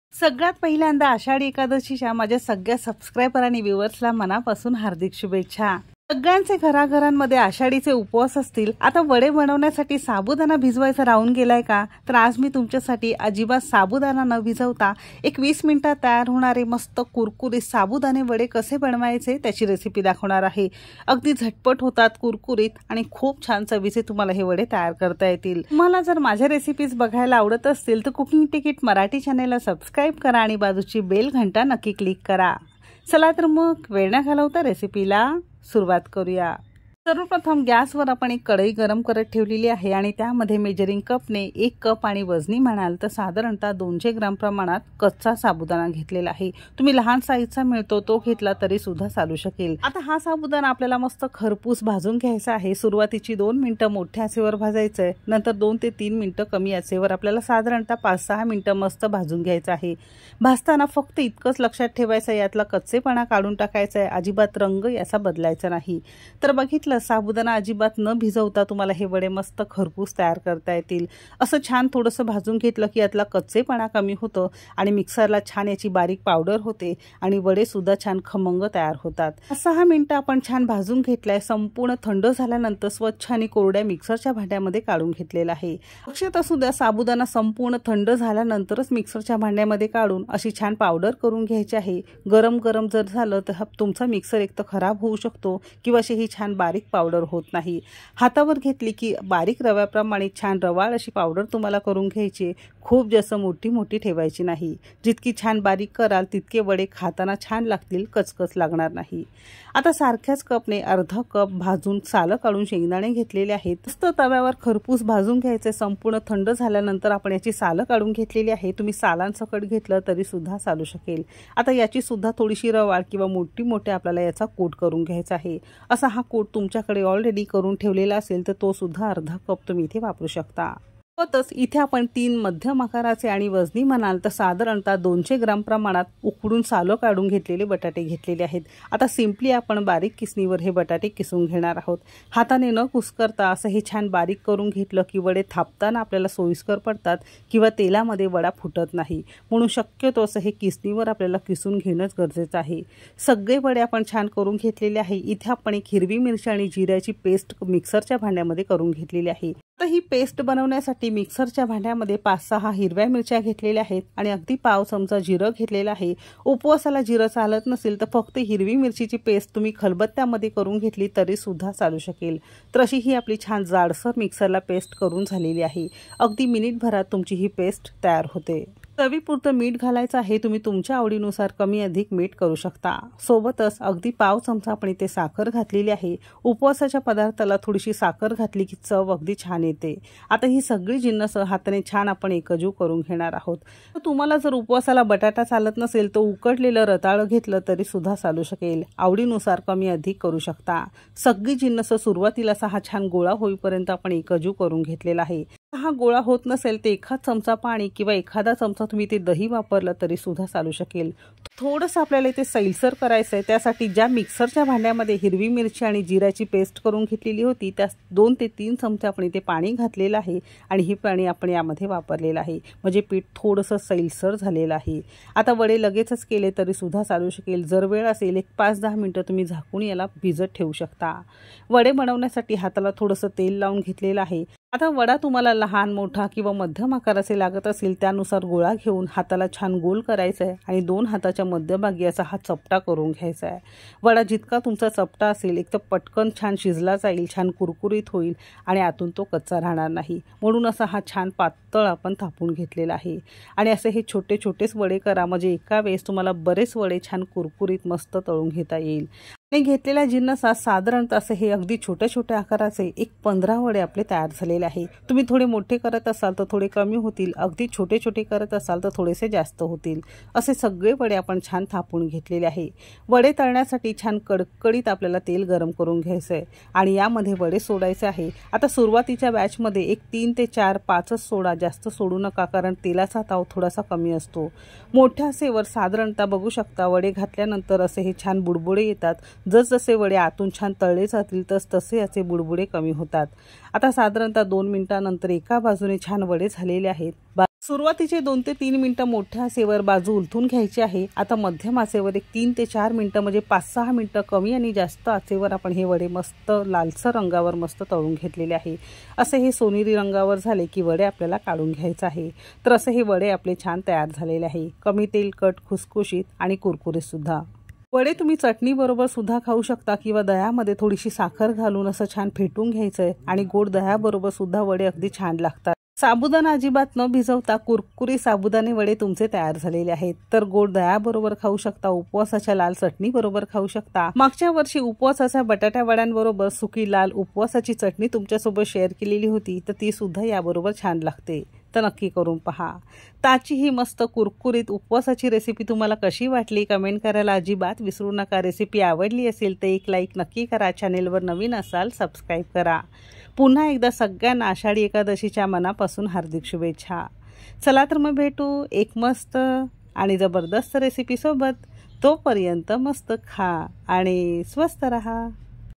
सगळ्यात पहिल्यांदा आषाढी एकादशीच्या माझ्या सगळ्या सबस्क्रायबर आणि व्ह्यूअर्सला मनापासून हार्दिक शुभेच्छा। सगळ्यांचे घराघरांमध्ये आषाढीचे उपवास असतील। आता वडे बनवण्यासाठी साबुदाणा भिजवायचा राहून गेलाय का? तर आज मी तुमच्यासाठी अजिबात साबुदाणा न भिजवता एक 20 मिनिटात तयार होणारे मस्त कुरकुरीत साबुदाणे वडे कसे बनवायचे त्याची रेसिपी दाखवणार आहे। अगदी झटपट होतात, कुरकुरीत आणि खूप छान चवीचे तुम्हाला हे वडे तयार करता येतील। तुम्हाला जर माझ्या रेसिपीज बघायला आवडत असतील तर कुकिंग तिकीट मराठी चॅनेलला सबस्क्राइब करा आणि बाजूची बेल घंटा नक्की क्लिक करा। चला तर मग वेळ न घालवता रेसिपीला सुरुवात करूया। सर्वप्रथम गॅसवर आपण एक कढई गरम करत ठेवलेली आहे आणि त्यामध्ये मेजरिंग कपने 1 कप आणि वजनी म्हणाल तर साधारणतः 200 ग्राम प्रमाणात कच्चा साबुदाणा घेतलेला आहे। तुम्ही लहान साईजचा मिळतो तो घेतला तरी सुद्धा चालू शकेल। आता हा साबुदाणा आपल्याला मस्त खरपूस भाजून घ्यायचा आहे। सुरुवातीची 2 मिनिटं मोठ्या आचेवर भाजायचं आहे, नंतर 2 ते 3 मिनिटं कमी आचेवर आपल्याला साधारणतः 5-6 मिनिटं मस्त भाजून घ्यायचं आहे। भाजताना फक्त इतकंच लक्षात ठेवायचं यातला कच्चेपणा काढून टाकायचा आहे, अजिबात रंग याचा बदलायचा नाही। तर बघितलं साबुदाणा अजिबात न भिजवता तुम्हाला हे वडे मस्त खरपूस तयार करता येतील। असं छान थोडंसं भाजून घेतलं की यातला कच्चेपणा कमी होतो आणि मिक्सरला छान याची बारीक पावडर होते आणि वडे सुद्धा छान खमंग तयार होतात। 6 मिनिटं आपण छान भाजून घेतलाय। संपूर्ण थंड झाल्यानंतर स्वच्छ आणि कोरड्या मिक्सरच्या भांड्यामध्ये काढून घेतलेला आहे। लक्षात असू द्या साबुदाणा संपूर्ण थंड झाल्यानंतरच मिक्सरच्या भांड्यामध्ये काढून अशी छान पावडर करून घ्यायची आहे। गरम गरम जर झालं तर तुमचा मिक्सर एक तर खराब होऊ शकतो किंवा अशी ही छान बारीक पावडर होत नाही। हातावर घेतली की बारीक रव्याप्रमाणे छान रवाळ अशी पावडर तुम्हाला करून घ्यायची। खूप जास्त मोठी ठेवायची नाही। जितकी छान बारीक कराल तितके वडे खाताना छान लागतील, कचकच लागणार नाही। आता सारख्याच कपने अर्धा कप भाजून सालं काढून शेंगदाणे घेतलेले आहेत। मस्त तव्यावर खरपूस भाजून घ्यायचे। संपूर्ण थंड झाल्यानंतर आपण याची सालं काढून घेतलेली आहे। तुम्ही सालांसकट घेतलं तरी सुद्धा चालू शकेल। आता याची सुद्धा थोडीशी रवाळ किंवा मोठे आपल्याला याचा कोट करून घ्यायचा आहे। असा हा कोट तुमच्याकडे ऑलरेडी करून ठेवलेला असेल तर तो सुद्धा अर्धा कप तुम्ही इथे वापरू शकता। इथे आपण 3 मध्यम आकाराचे आणि वजनी म्हणाल तर साधारणतः 200 ग्राम प्रमाणात उकडून सालं काढून घेतलेले बटाटे घेतलेले आहेत। आता सिंपली आपण बारीक किसणीवर हे बटाटे किसून घेणार आहोत। हाताने न कुस्करता असं हे छान बारीक करून घेतलं की वडे थापताना आपल्याला सोयीस्कर पडतात किंवा तेलामध्ये वडा फुटत नाही। म्हणून शक्यतो असं हे किसणीवर आपल्याला किसून घेणंच गरजेचं आहे। सगळे वडे आपण छान करून घेतलेले आहे। इथे आपण एक हिरवी मिरची आणि जिऱ्याची पेस्ट मिक्सरच्या भांड्यामध्ये करून घेतलेली आहे। आता ही पेस्ट बनवण्यासाठी मिक्सरच्या भांड्यामध्ये 5-6 हिरव्या मिरच्या घेतलेल्या आहेत आणि अगदी पाव चमचा जिरं घेतलेलं आहे। उपवासाला जिरं चालत नसेल तर फक्त हिरवी मिरचीची पेस्ट तुम्ही खलबत्त्यामध्ये करून घेतली तरी सुद्धा चालू शकेल। तर अशी ही आपली छान जाडसर मिक्सरला पेस्ट करून झालेली आहे। अगदी मिनिटभरात तुमची ही पेस्ट तयार होते। चवीपुरतं मीठ घालायचं आहे। तुम्ही तुमच्या आवडीनुसार कमी अधिक मीठ करू शकता। सोबतच अगदी पाव चमचा आपण इथे साखर घातलेली आहे। उपवासाच्या पदार्थाला थोडीशी साखर घातली की चव अगदी छान येते। आता ही सगळी जिन्नस हाताने छान आपण एकजीव करून घेणार आहोत। तुम्हाला जर उपवासाला बटाटा चालत नसेल तर उकडलेलं रताळं घेतलं तरी सुद्धा चालू शकेल। आवडीनुसार कमी अधिक करू शकता। सगळी जिन्नस सुरुवातीला हा छान गोळा होईपर्यंत आपण एकजीव करून घेतलेला आहे। हा गोळा होत नसेल तर एखाद चमचा पाणी किंवा एखादा चमचा तुम्ही ते दही वापरलं तरी सुद्धा चालू शकेल। थोडंसं आपल्याला इथे सैलसर करायचं आहे। त्यासाठी ज्या मिक्सरच्या भांड्यामध्ये हिरवी मिरची आणि जिऱ्याची पेस्ट करून घेतलेली होती त्या 2 ते 3 चमचे आपण इथे पाणी घातलेलं आहे आणि हे पाणी आपण यामध्ये वापरलेलं आहे। म्हणजे पीठ थोडंसं सैलसर झालेलं आहे। आता वडे लगेचच केले तरी सुद्धा चालू शकेल। जर वेळ असेल एक 5-10 मिनिटं तुम्ही झाकून याला भिजत ठेवू शकता। वडे बनवण्यासाठी हाताला थोडंसं तेल लावून घेतलेलं आहे। आता वडा तुम्हाला लहान मोठा किंवा मध्यम आकाराचे लागत असेल त्यानुसार गोळा घेऊन हाताला छान गोल करायचा आहे आणि 2 हाताच्या मध्यभागी याचा हा चपटा करून घ्यायचा आहे। वडा जितका तुमचा चपटा असेल एक तर पटकन छान शिजला जाईल, छान कुरकुरीत होईल आणि आतून तो कच्चा राहणार नाही। म्हणून असा हा छान पातळ आपण थापून घेतलेला आहे आणि असे हे छोटेच वडे करा म्हणजे एका वेळेस तुम्हाला बरेच वडे छान कुरकुरीत मस्त तळून घेता येईल। घेतलेल्या जिन्नसात साधारणतः असे हे अगदी छोट्या आकाराचे एक 15 वडे आपले तयार झालेले आहे। तुम्ही थोडे मोठे करत असाल तर थोडे कमी होतील, अगदी छोटे करत असाल तर थोडेसे जास्त होतील। असे सगळे वडे आपण छान थापून घेतलेले आहे। वडे तळण्यासाठी छान कडकडीत आपल्याला तेल गरम करून घ्यायचं आहे आणि यामध्ये वडे सोडायचे आहे। आता सुरुवातीच्या बॅचमध्ये एक 3 ते 4-5च सोडा, जास्त सोडू नका कारण तेलाचा ताव थोडासा कमी असतो। मोठ्या आचेवर साधारणतः बघू शकता वडे घातल्यानंतर असे हे छान बुडबुडे येतात। जसजसे वडे आतून छान तळले जातील तसे याचे बुडबुडे कमी होतात। आता साधारणतः 2 मिनिटांनंतर एका बाजूने छान वडे झालेले आहेत। सुरुवातीचे 2 ते 3 मिनिटं मोठ्या आचेवर बाजू उलटून घ्यायची आहे। आता मध्यम आचेवर एक 3 ते 4 मिनिटं म्हणजे 5-6 मिनिटं कमी आणि जास्त आचेवर आपण हे वडे मस्त लालसर रंगावर मस्त तळून घेतलेले आहे। असे हे सोनेरी रंगावर झाले की वडे आपल्याला काढून घ्यायचे आहे। तर असे हे वडे आपले छान तयार झालेले आहे। कमी तेलकट, खुसखुशीत आणि कुरकुरीत सुद्धा। वडे तुम्ही चटणी बरोबर सुद्धा खाऊ शकता किंवा दह्यामध्ये थोडीशी साखर घालून असं छान फेटून घ्यायचंय आणि गोड दह्याबरोबर सुद्धा वडे अगदी छान लागतात। साबुदाणा अजिबात न भिजवता कुरकुरी साबुदाणे वडे तुमचे तयार झालेले आहेत। तर गोड दह्याबरोबर खाऊ शकता, उपवासाच्या लाल चटणी बरोबर खाऊ शकता। मागच्या वर्षी उपवासाच्या बटाट्या वड्यांबरोबर सुकी लाल उपवासाची चटणी तुमच्यासोबत शेअर केलेली होती, तर ती सुद्धा याबरोबर छान लागते। तर नक्की करून पहा। ताची ही मस्त कुरकुरीत उपवासाची रेसिपी तुम्हाला कशी वाटली कमेंट करायला अजिबात विसरू नका। रेसिपी आवडली असेल तर एक लाईक नक्की करा। चॅनेलवर नवीन असाल सबस्क्राईब करा। पुन्हा एकदा सगळ्यांना आषाढी एकादशीच्या मनापासून हार्दिक शुभेच्छा। चला तर मग भेटू एक मस्त आणि जबरदस्त रेसिपी सोबत। तोपर्यंत मस्त खा आणि स्वस्त रहा।